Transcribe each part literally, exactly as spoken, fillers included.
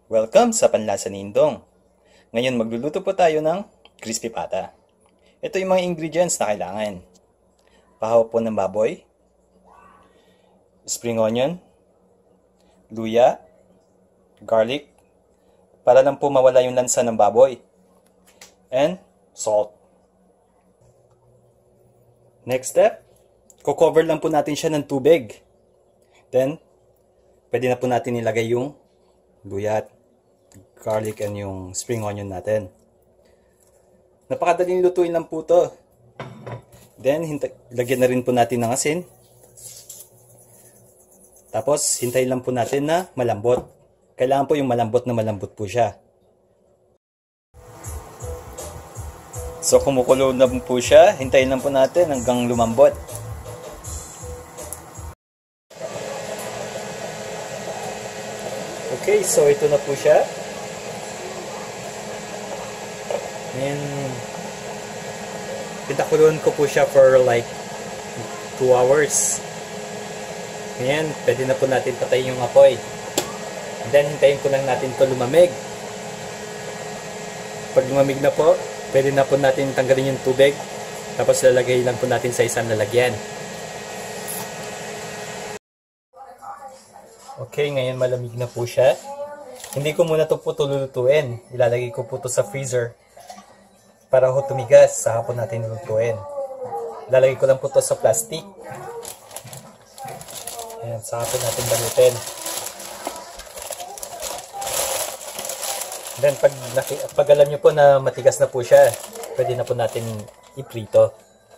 Welcome sa Panlasa ni Indong. Ngayon magluluto po tayo ng crispy pata. Ito yung mga ingredients na kailangan. Pahaw po ng baboy, spring onion, luya, garlic, para lang po mawala yung lansa ng baboy, and salt. Next step, kukover lang po natin siya ng tubig. Then, pwede na po natin ilagay yung luya, garlic, and yung spring onion natin. Napakadaling lutuin lang po to. Then, lagyan na rin po natin ng asin. Tapos, hintayin lang po natin na malambot. Kailangan po yung malambot na malambot po siya. So, kumukulo na po siya. Hintayin lang po natin hanggang lumambot. Okay, so ito na po siya. And pinakuluan ko po siya for like two hours. Ngayon, pwede na po natin patayin yung apoy. And then, hintayin ko lang natin ito lumamig. Pag lumamig na po, pwede na po natin tanggalin yung tubig. Tapos lalagay lang po natin sa isang lalagyan. Okay, ngayon malamig na po siya. Hindi ko muna ito po lulutuin. Ilalagay ko po ito sa freezer para ho tumigas. Saka po natin lulutuin. Ilalagay ko lang po ito sa plastic. Ayan, saka po natin balutin. Then pag, pag alam nyo po na matigas na po siya, pwede na po natin iprito.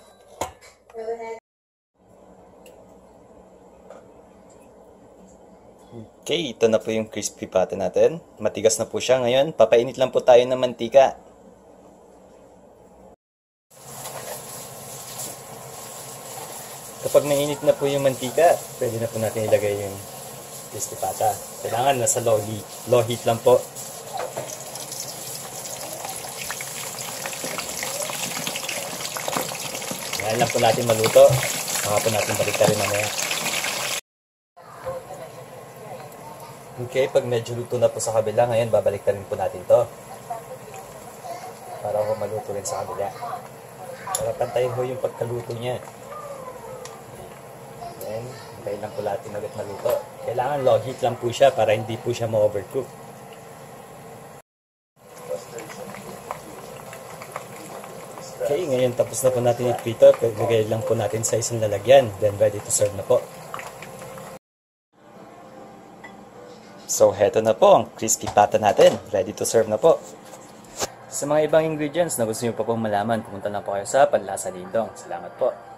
Okay, ito na po yung crispy pata natin. Matigas na po siya. Ngayon, papainit lang po tayo ng mantika. Kapag mainit na po yung mantika, pwede na po natin ilagay yung crispy pata. Kailangan nasa low heat. Low heat lang po. Ngayon lang po natin maluto. Saka po natin balik rin mamaya. Okay, pag medyo luto na po sa kabila, ngayon babalik na rin po natin to para ho maluto rin sa kabila. Para pantayin ho yung pagkaluto niya. Then, hintayin lang po natin ulit maluto. Kailangan low heat lang po siya para hindi po siya ma-overcook. Okay, ngayon tapos na po natin iprito. Lagay lang po natin sa isang lalagyan. Then, ready to serve na po. So, heto na po ang crispy pata natin. Ready to serve na po. Sa mga ibang ingredients na gusto nyo pa pong malaman, pumunta lang po kayo sa Panlasa ni Indong. Salamat po.